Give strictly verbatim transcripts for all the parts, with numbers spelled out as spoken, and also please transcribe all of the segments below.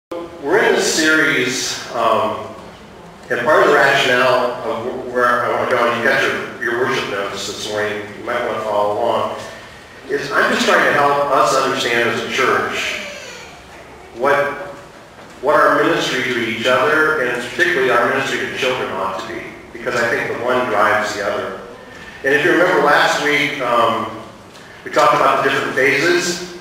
We're in this series, um, and part of the rationale of where I want to go, and you got your, your worship notes this morning, you might want to follow along, is I'm just trying to help us understand as a church what, what our ministry to each other, and particularly our ministry to children ought to be, because I think the one drives the other. And if you remember last week, um, we talked about the different phases.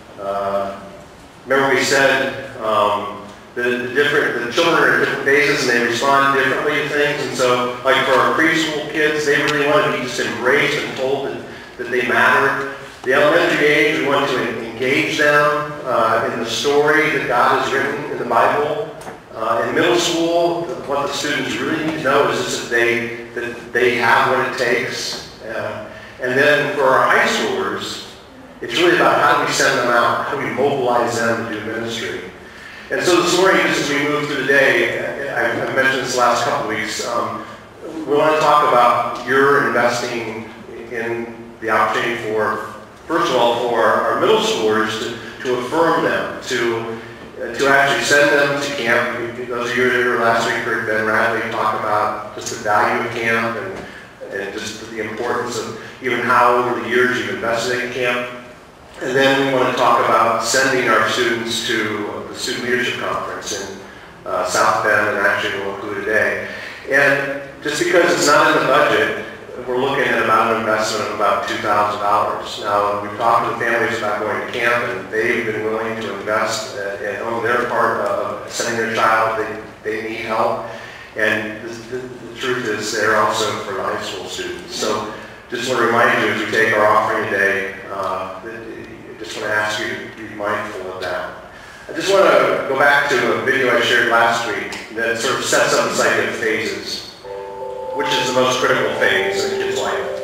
Uh, remember we said um, the, the different, the children are in different phases and they respond differently to things. And so, like for our preschool kids, they really want to be just embraced and told that, that they matter. The elementary age, we want to engage them uh, in the story that God has written in the Bible. Uh, in middle school, what the students really need to know is just that they, that they have what it takes. Uh, and then for our high schoolers, it's really about how do we send them out, how do we mobilize them to do ministry. And so this morning, just as we move through the day, I've mentioned this the last couple of weeks, um, we want to talk about your investing in the opportunity for, first of all, for our middle schoolers to, to affirm them, to to actually send them to camp. Those of you that were last week heard Ben Radley talk about just the value of camp and, and just the importance of even how over the years you've invested in camp. And then we want to talk about sending our students to the Student Leadership Conference in uh, South Bend, and actually we'll include a day. And just because it's not in the budget, we're looking at about an investment of about two thousand dollars. Now, we've talked to the families about going to camp, and they've been willing to invest uh, and own their part of sending their child. They, they need help. And the, the, the truth is they're also for the high school students. So just want to remind you as we take our offering today, uh, that, I just want to ask you to be mindful of that. I just want to go back to a video I shared last week that sort of sets up this idea of phases. Which is the most critical phase in a kid's life?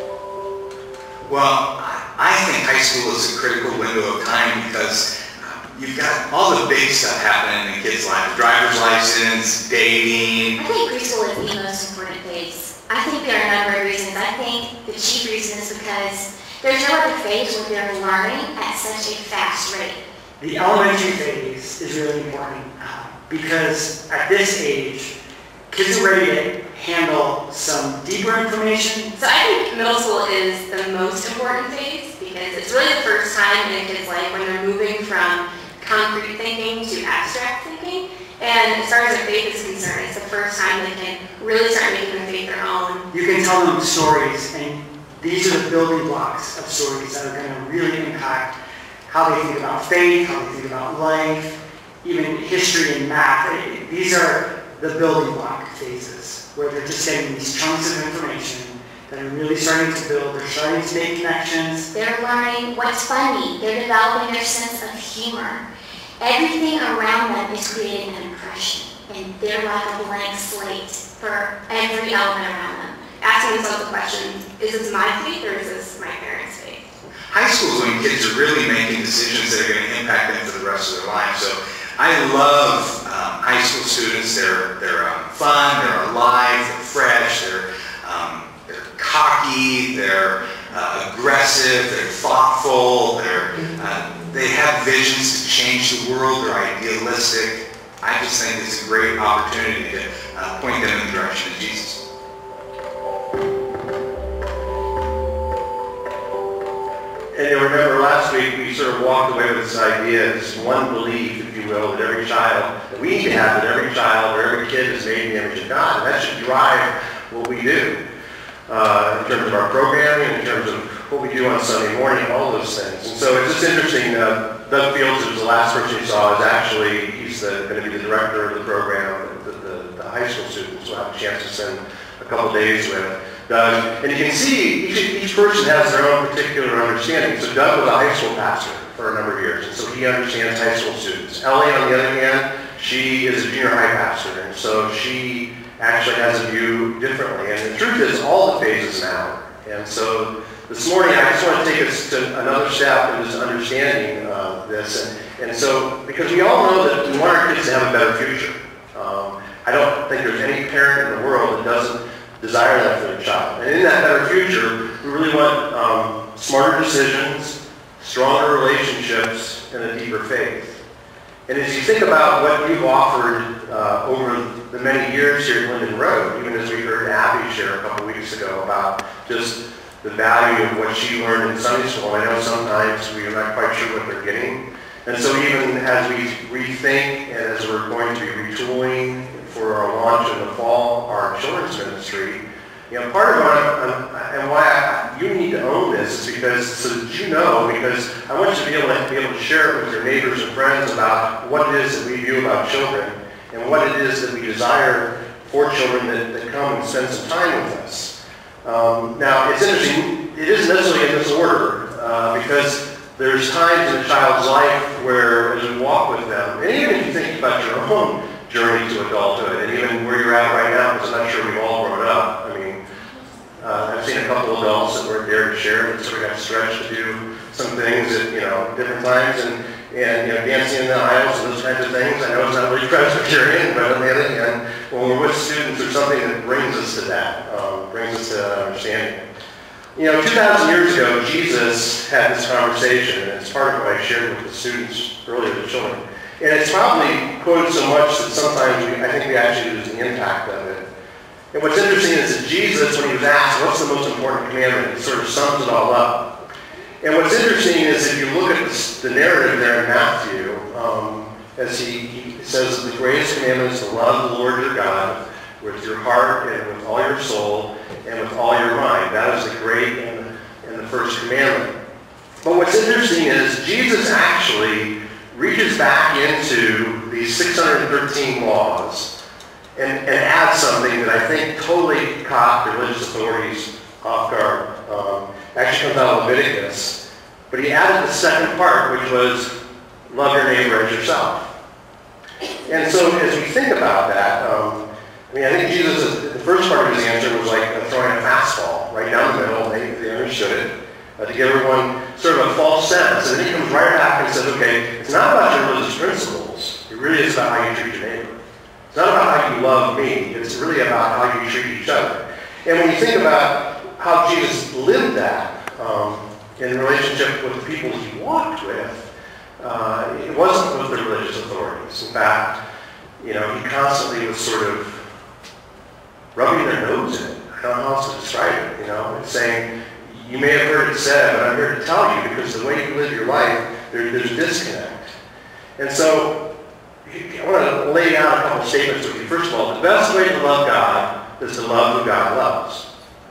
Well, I think high school is a critical window of time because you've got all the big stuff happening in a kid's life. Driver's license, dating. I think preschool is the most important phase. I think there are a number of reasons. I think the chief reason is because there's no other phase where they're learning at such a fast rate. The elementary phase is really important uh, because at this age, kids are ready to handle some deeper information. So I think middle school is the most important phase because it's really the first time in a kid's life when they're moving from concrete thinking to abstract thinking. And as far as their faith is concerned, it's the first time they can really start making their faith their own. You can tell them stories, and these are the building blocks of stories that are going to really impact how they think about faith, how they think about life, even history and math. These are the building block phases, where they're just getting these chunks of information that are really starting to build, they're starting to make connections. They're learning what's funny, they're developing their sense of humor. Everything around them is creating an impression, and they're like a blank slate for every element around them. Asking themselves the question, is this my faith or is this my parents' faith? High school is when kids are really making decisions that are going to impact them for the rest of their life. So I love um, high school students. They're they're um, fun, they're alive, they're fresh, they're um, they're cocky, they're uh, aggressive, they're thoughtful, they're uh, they have visions to change the world. They're idealistic. I just think it's a great opportunity to uh, point them in the direction of Jesus. And you remember last week we sort of walked away with this idea, this one belief, if you will, that every child, that we need to have that every child or every kid is made in the image of God. And that should drive what we do uh, in terms of our programming, in terms of what we do on Sunday morning, all those things. And so it's just interesting, uh, Doug Fields, who was the last person you saw, is actually, he's the, going to be the director of the program, the, the, the high school students will have a chance to spend a couple days with. Doug, and you can see each, each person has their own particular understanding. So Doug was a high school pastor for a number of years, and so he understands high school students. Ellie, on the other hand, she is a junior high pastor, and so she actually has a view differently. And the truth is, all the phases matter. And so this morning, I just want to take us to another step in just understanding uh, this. And, and so, because we all know that we want our kids to have a better future. Um, I don't think there's any parent in the world that doesn't desire that for their child. And in that better future, we really want um, smarter decisions, stronger relationships, and a deeper faith. And as you think about what you've offered uh, over the many years here at Linden Road, even as we heard Abby share a couple weeks ago about just the value of what she learned in Sunday school, I know sometimes we're not quite sure what they're getting. And so even as we rethink and as we're going to be retooling for our launch in the fall, our children's ministry, you know, part of what I'm, I'm, and why I, you need to own this is because, so that you know, because I want you to be able to be able to share it with your neighbors and friends about what it is that we do about children and what it is that we desire for children that, that come and spend some time with us. Um, now, it's interesting, it isn't necessarily in this order, uh, because there's times in a child's life where, as we walk with them, and even if you think about your own journey to adulthood, and even where you're at right now, because I'm not sure we've all grown up. I mean, uh, I've seen a couple adults that weren't there to share, and sort of got stretched to do some things at, you know, different times, and, and you know, dancing in the aisles and those kinds of things. I know it's not really Presbyterian, but on the other hand, when we're with students, there's something that brings us to that, um, brings us to understanding. You know, two thousand years ago, Jesus had this conversation, and it's part of what I shared with the students earlier, the children. And it's probably quoted so much that sometimes we, I think we actually lose the impact of it. And what's interesting is that Jesus, when he was asked, what's the most important commandment, he sort of sums it all up. And what's interesting is if you look at this, the narrative there in Matthew, um, as he, he says that the greatest commandment is to love the Lord your God with your heart and with all your soul and with all your mind. That is the great and, and the first commandment. But what's interesting is Jesus actually reaches back into these six hundred thirteen laws and, and adds something that I think totally caught religious authorities off guard. Um, actually comes out of Leviticus. But he added the second part, which was love your neighbor as yourself. And so as we think about that, um, I mean, I think Jesus, the first part of his answer was like throwing a fastball right down the middle. They, they understood it. Uh, to give everyone sort of a false sense. And then he comes right back and says, okay, it's not about your religious principles. It really is about how you treat your neighbor. It's not about how you love me. It's really about how you treat each other. And when you think about how Jesus lived that um, in relationship with the people he walked with, uh, it wasn't with the religious authorities. In fact, you know, he constantly was sort of rubbing their nose in it. I don't know how else to describe it, you know, and saying, you may have heard it said, but I'm here to tell you because the way you live your life, there, there's a disconnect. And so I want to lay down a couple of statements with you. First of all, the best way to love God is to love who God loves.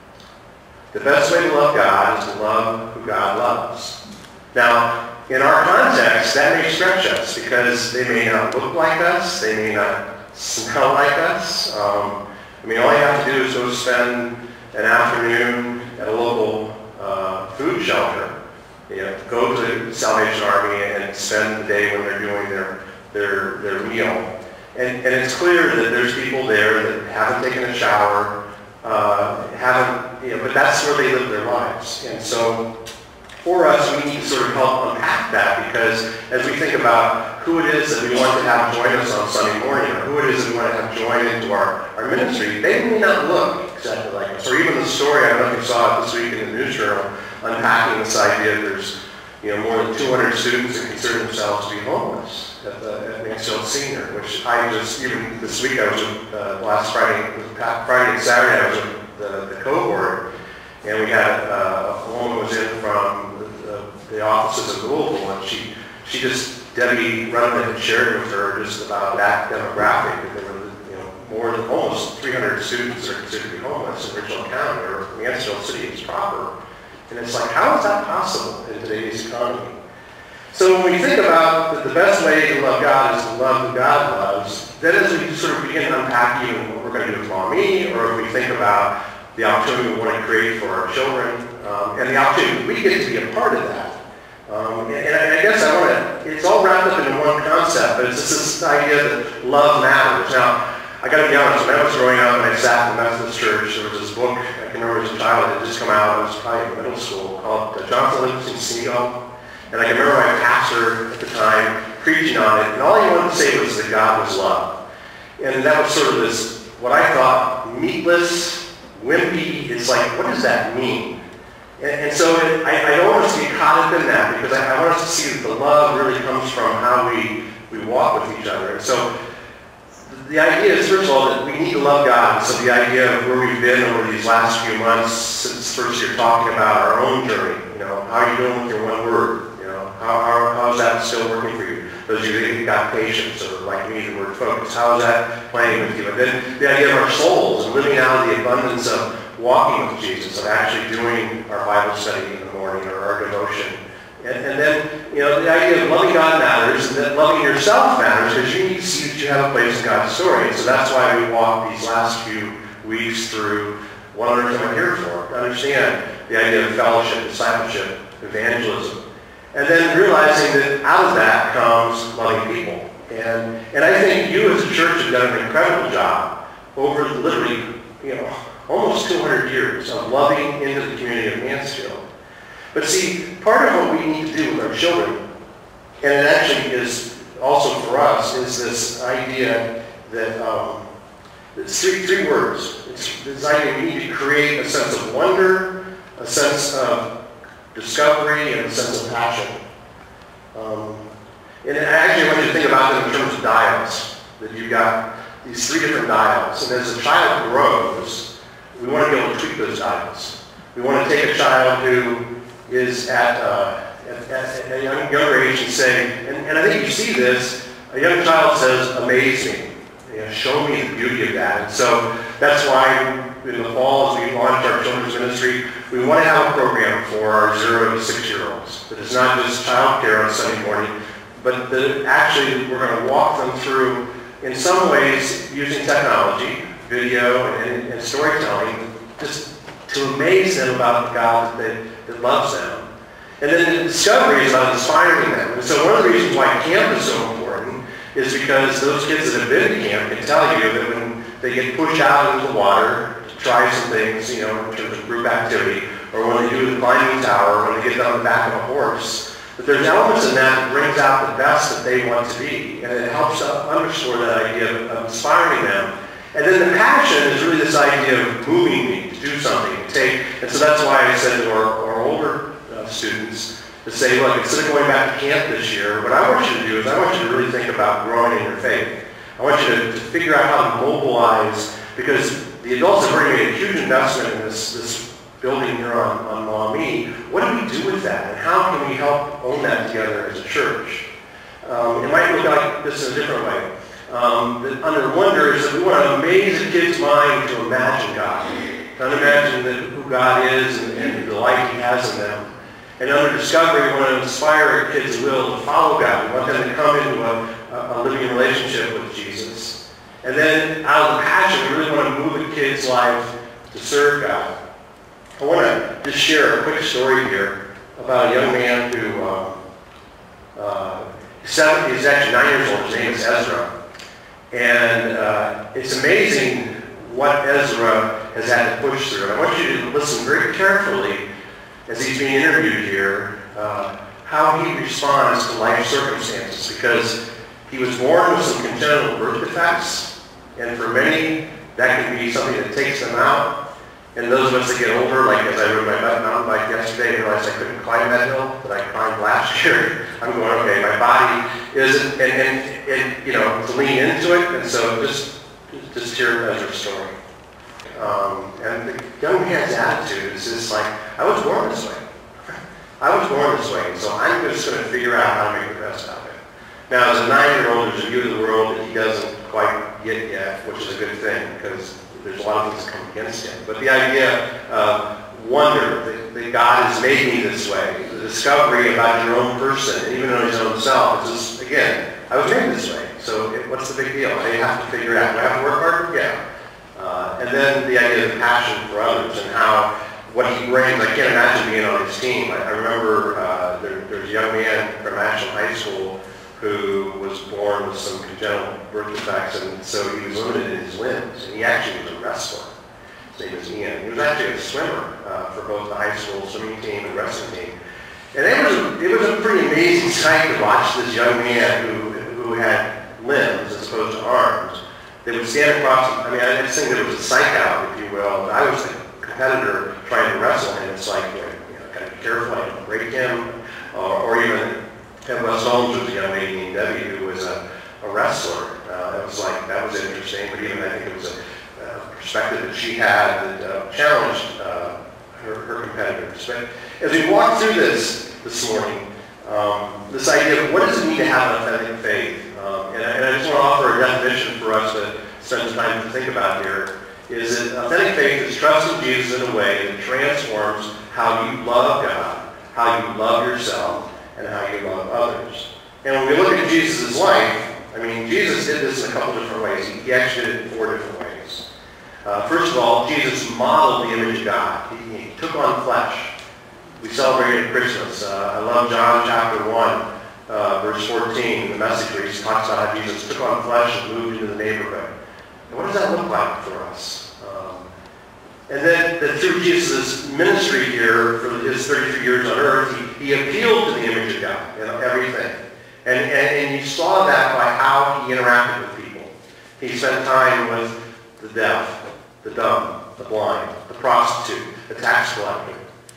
The best way to love God is to love who God loves. Now, in our context, that may stretch us because they may not look like us, they may not smell like us. Um, I mean, all you have to do is go spend an afternoon at a local Uh, food shelter, you know, go to the Salvation Army and spend the day when they're doing their their their meal. And, and it's clear that there's people there that haven't taken a shower, uh, haven't, you know, but that's where they live their lives. And so for us, we need to sort of help unpack that because as we think about who it is that we want to have join us on Sunday morning or who it is that we want to have join into our, our ministry, they may not look exactly like us. Or even the story, I don't know if you saw it this week in the newsjournal, unpacking this idea that there's, you know, more than two hundred students that consider themselves to be homeless at, the, at Mansfield Senior, which I just, even this week I was with, uh, last Friday, Friday and Saturday I was with the, the cohort, and we had uh, a woman was in from the, the, the offices of Louisville, and she, she just, Debbie Runman had shared with her just about that demographic, that there were, you know, more than almost three hundred students that are considered to be homeless in Richland County, or Mansfield City is proper. And it's like, how is that possible in today's economy? So when we think about that the best way to love God is to love who God loves, then as we sort of begin to unpack even what we're going to do with Mommy, or if we think about the opportunity we want to create for our children, um, and the opportunity we get to be a part of that. Um, and, and I guess I want to, it's all wrapped up into one concept, but it's just this idea that love matters. Now, I got to be honest, when I was growing up and I sat in the Methodist church, there was this book, I can remember as a child, it had just come out, I was probably in middle school, called uh, Jonathan Livingston Seagull. And I can remember my pastor at the time preaching on it, and all he wanted to say was that God was love. And that was sort of this, what I thought, meatless, wimpy, it's like, what does that mean? And, and so it, I, I don't want us to be caught up in that, because I, I want us to see that the love really comes from how we we walk with each other. And so the idea is, first of all, that we need to love God. So the idea of where we've been over these last few months since first you're talking about our own journey, you know, how are you doing with your one word? You know, how, how, how is that still working for you? Those of you who've got patience, or like me, the word focus, how is that playing with you? And then the idea of our souls and living out of the abundance of walking with Jesus, of actually doing our Bible study in the morning or our devotion. And, and then, you know, the idea of loving God matters, and that loving yourself matters, because you need to see that you have a place in God's story. And so that's why we walk these last few weeks through what on earth am I here for? To understand the idea of fellowship, discipleship, evangelism. And then realizing that out of that comes loving people. And, and I think you as a church have done an incredible job over literally, you know, almost two hundred years of loving into the community of Mansfield. But see, part of what we need to do with our children, and it actually is also for us, is this idea that, um, it's three, three words. It's this idea we need to create a sense of wonder, a sense of discovery, and a sense of passion. Um, and actually I want you to think about them in terms of dials, that you've got these three different dials. And as a child grows, we want to be able to tweak those dials. We want to take a child who is at, uh, at, at a young, younger age and say, and, and I think you see this, a young child says, amaze me, you know, show me the beauty of that. And so that's why in the fall, as we launch our children's ministry, we want to have a program for our zero to six year olds. That is not just child care on Sunday morning, but that actually we're going to walk them through, in some ways, using technology, video and, and storytelling, just to amaze them about the God that, they, that loves them. And then the discovery is about inspiring them. And so one of the reasons why camp is so important is because those kids that have been to camp can tell you that when they get pushed out into the water to try some things, you know, in terms of group activity, or when they do the climbing tower, or when they get on the back of a horse, that there's elements in that that brings out the best that they want to be. And it helps underscore that idea of, of inspiring them. And then the passion is really this idea of moving me to do something, to take. And so that's why I said to our, our older uh, students to say, look, instead of going back to camp this year, what I want you to do is I want you to really think about growing in your faith. I want you to, to figure out how to mobilize, because the adults have already made a huge investment in this, this building here on, on Maumee. What do we do with that? And how can we help own that together as a church? Um, it might look like this in a different way. Um, that under wonder is that we want to amaze a kid's mind to imagine God, to imagine that who God is and, and the life He has in them. And under discovery, we want to inspire a kid's will to follow God. We want them to come into a, a living relationship with Jesus. And then out of the passion, we really want to move a kid's life to serve God. I want to just share a quick story here about a young man who, um, uh, seven, he's actually nine years old. His name is Ezra. And uh, it's amazing what Ezra has had to push through. And I want you to listen very carefully as he's being interviewed here, uh, how he responds to life circumstances, because he was born with some congenital birth defects, and for many, that can be something that takes them out. And those of us that get older, like as I rode my mountain bike yesterday and realized I couldn't climb that hill that I climbed last year, I'm going, okay, my body isn't, and, and, and you know, to lean into it, and so just, just hear Ezra's story. Um, and the young man's attitude is just like, I was born this way. I was born this way, so I'm just going to figure out how to make the best out of it. Now, as a nine-year-old, there's a view of the world that he doesn't quite get yet, which is a good thing, because there's a lot of things that come against him. But the idea of wonder, that, that God has made me this way, the discovery about your own person, and even on his own self, it's just, again, I was made this way, so it, what's the big deal? I have to figure it out. Do I have to work harder? Yeah. Uh, and then the idea of the passion for others and how, what he brings. I can't imagine being on his team. I, I remember uh, there, there's a young man from Ashland High School who was born with some congenital birth defects, and so he was limited in his limbs, and he actually was a wrestler. His name is Ian. He was actually a swimmer uh, for both the high school swimming team and wrestling team. And it was, a, it was a pretty amazing sight to watch this young man who, who had limbs as opposed to arms. They would stand across, I mean, I just think there was a psych out, if you will. I was the competitor trying to wrestle him. It's like, you know, gotta be careful, I don't break him, or, or even Ted West Holmes was a young lady named Debbie who was was a, a wrestler. Uh, it was like, that was interesting, but even I think it was a, a perspective that she had that uh, challenged uh, her, her competitors. But as we walk through this this morning, um, this idea of what does it mean to have an authentic faith? Um, and, I, and I just want to offer a definition for us to spend some time to think about here, is that authentic faith is trusting Jesus in a way that transforms how you love God, how you love yourself, and how you love others. And when we look at Jesus' life, I mean, Jesus did this in a couple different ways. He, he actually did it in four different ways. Uh, first of all, Jesus modeled the image of God. He, he took on flesh. We celebrated Christmas. Uh, I love John chapter one, uh, verse fourteen, the message where he talks about how Jesus took on flesh and moved into the neighborhood. And what does that look like for us? Um, and then that through Jesus' ministry here, for his thirty-three years on earth, he, he appealed to the image of God in everything. And, and, and you saw that by how he interacted with people. He spent time with the deaf, the dumb, the blind, the prostitute, the tax collector.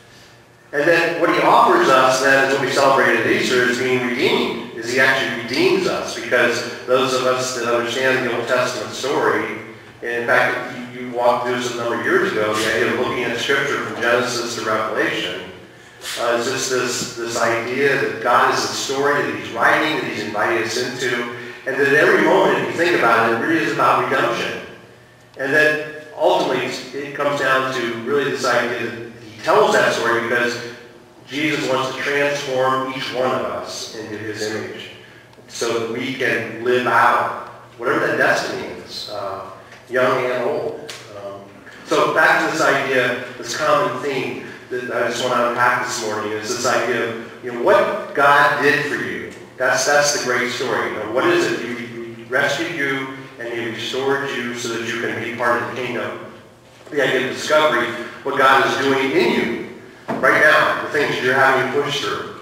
And then what he offers us then, as what we celebrate at Easter, is being redeemed, is he actually redeems us, because those of us that understand the Old Testament story, and in fact, you, you walked through this a number of years ago, the idea of looking at Scripture from Genesis to Revelation, uh, is just this, this idea that God is a story that he's writing, that he's inviting us into, and that at every moment, if you think about it, it really is about redemption. And then ultimately, it comes down to really this idea that he tells that story because Jesus wants to transform each one of us into his image so that we can live out whatever that destiny is, uh, young and old. Um, so back to this idea, this common theme that I just want to unpack this morning is this idea of, you know, what God did for you. That's, that's the great story. You know, what is it? He, he rescued you and he restored you so that you can be part of the kingdom. The idea of discovery, what God is doing in you right now, the things you're having to push through,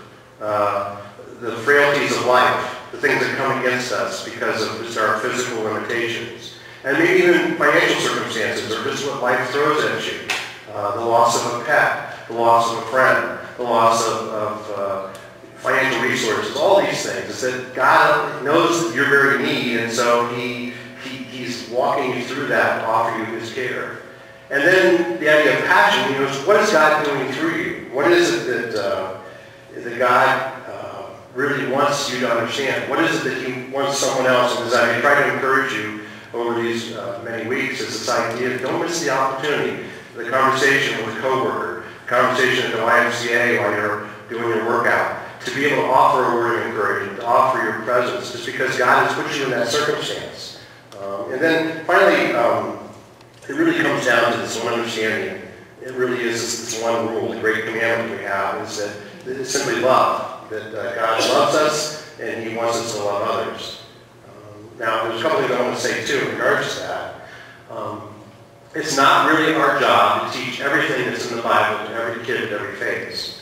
uh, the frailties of life, the things that come against us because of just our physical limitations, and maybe even financial circumstances or just what life throws at you, uh, the loss of a pet, the loss of a friend, the loss of, of uh, financial resources, all these things. It's that God knows your very need, and so he, he He's walking you through that to offer you his care. And then the idea of passion, you know, is what is God doing through you? What is it that, uh, that God uh, really wants you to understand? What is it that he wants someone else? And as I try to encourage you over these uh, many weeks, is this idea of don't miss the opportunity, the conversation with a coworker, conversation at the Y M C A while you're doing your workout, to be able to offer a word of encouragement, to offer your presence, just because God has put you in that circumstance. Um, and then finally, um, it really comes down to this one understanding. It really is this, this one rule, the great commandment we have, is that it's simply love. That uh, God loves us and he wants us to love others. Um, now, there's a couple things I want to say too in regards to that. Um, it's not really our job to teach everything that's in the Bible to every kid at every phase.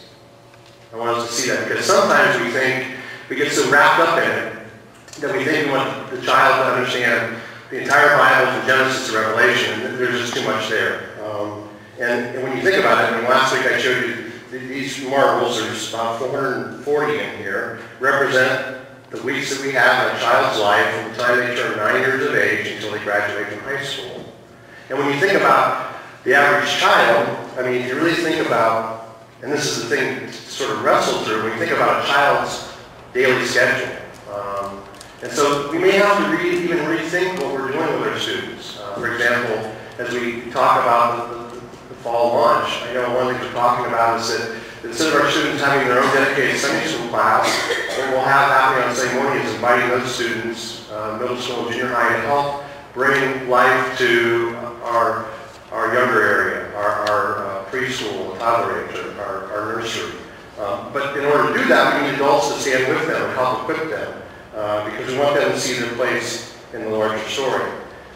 I want us to see that because sometimes we think, we get so wrapped up in it that we think we want the child to understand the entire Bible from Genesis to Revelation, and there's just too much there. Um, and, and when you think about it, I mean, last week I showed you these marbles, there's about four hundred forty in here, represent the weeks that we have in a child's life from the time they turn nine years of age until they graduate from high school. And when you think about the average child, I mean, if you really think about, and this is the thing to sort of wrestle through, when you think about a child's daily schedule. Um, and so we may have to re even rethink what we're doing with our students. Uh, for example, as we talk about the, the, the fall launch, I know one thing we're talking about is that instead of our students having their own dedicated Sunday school class, what we'll have happening on Sunday morning is inviting those students, uh, middle school and junior high, to help bring life to our, our younger area, our, our uh, preschool, toddler age, our, our nursery. Um, but in order to do that, we need adults to stand with them and help equip them, uh, because we want them to see their place in the larger story.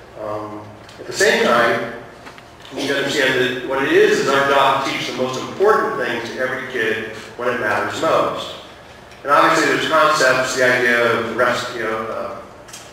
Um, at the same time, we need to understand that what it is is our job to teach the most important things to every kid when it matters most. And obviously there's concepts, the idea of rest, you know, uh,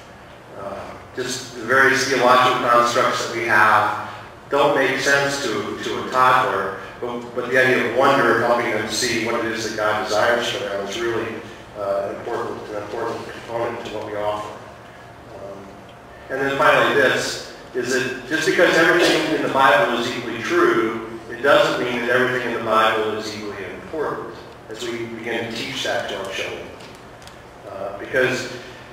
uh, just the various theological constructs that we have don't make sense to, to a toddler, but, but the idea of wonder, helping them see what it is that God desires for them, is really uh, important, an important component to what we offer. Um, and then finally this, is that just because everything in the Bible is equally true, it doesn't mean that everything in the Bible is equally important as we begin to teach that to our children. Uh, because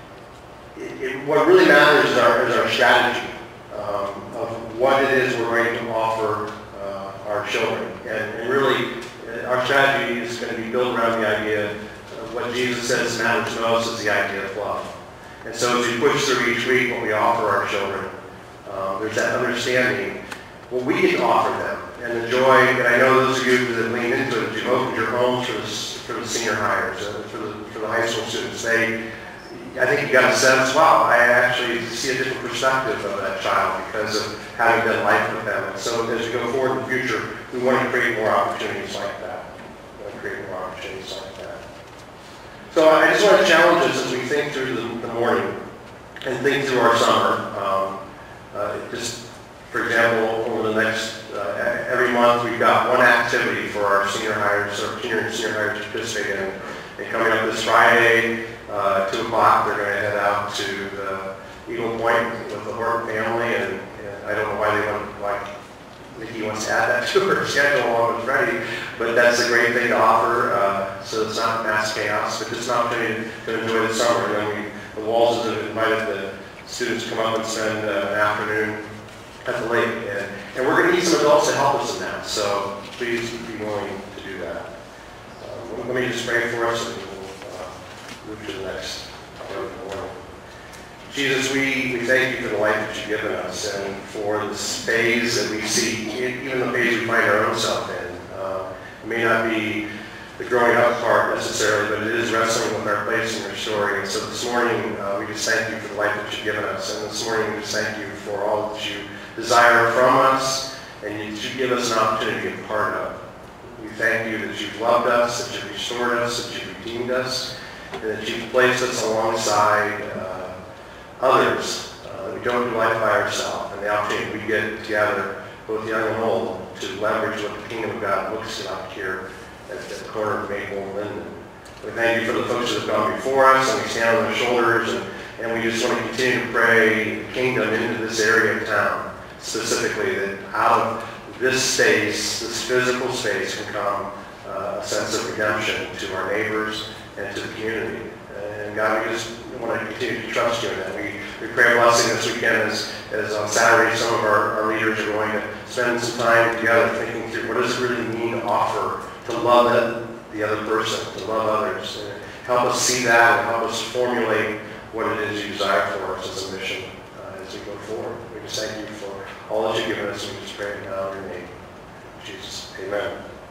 it, it, what really matters is our, is our strategy um, of what it is we're going to offer uh, our children. And, and really, uh, our strategy is going to be built around the idea of what Jesus says matters most is the idea of love. And so as we push through each week what we offer our children, um, there's that understanding what we get to offer them. And the joy, and I know those of you that have leaned into it, you've opened your homes for the, for the senior hires, uh, for, the, for the high school students. They, I think you got a sense, wow, I actually see a different perspective of that child because of having done life with them. And so as we go forward in the future, we want to create more opportunities like that. We want to create more opportunities like that. So I just want to challenge us as we think through the, the morning and think through our summer. Um, uh, just, for example, over the next, uh, every month we've got one activity for our senior hires, or junior and senior hires to participate in. And coming up this Friday, uh, two o'clock, they're going to head out to the Eagle Point with the Horton family, and, and I don't know why they want, like, Nikki wants to add that to her schedule along with Freddie, but that's a great thing to offer, uh, so it's not mass chaos, but it's an opportunity to enjoy the summer. And then we, the Walls have invited the students to come up and spend uh, an afternoon at the lake, and, and we're going to need some adults to help us in that, so please be willing to do that. Um, let me just pray for us, and we'll uh, move to the next part of the morning. Jesus, we, we thank you for the life that you've given us and for this phase that we see, even the phase we find our own self in. Uh, it may not be the growing up part necessarily, but it is wrestling with our place in your story. And so this morning, uh, we just thank you for the life that you've given us. And this morning, we just thank you for all that you desire from us and that you give us an opportunity to be a part of. We thank you that you've loved us, that you've restored us, that you've redeemed us, and that you've placed us alongside uh, others, uh, that we don't do life by ourselves, and the opportunity we get together, both young and old, to leverage what the kingdom of God looks like here at the corner of Maple and Linden. We thank you for the folks that have gone before us, and we stand on their shoulders, and, and we just want to continue to pray the kingdom into this area of town, specifically that out of this space, this physical space, can come uh, a sense of redemption to our neighbors and to the community. And God, we just want to continue to trust you in that. We, we pray a blessing this weekend as, as on Saturday some of our, our leaders are going to spend some time together thinking through what does it really mean to offer, to love that, the other person, to love others. And help us see that and help us formulate what it is you desire for us as a mission uh, as we go forward. We just thank you for all that you've given us, and we just pray now in your name. Jesus, amen.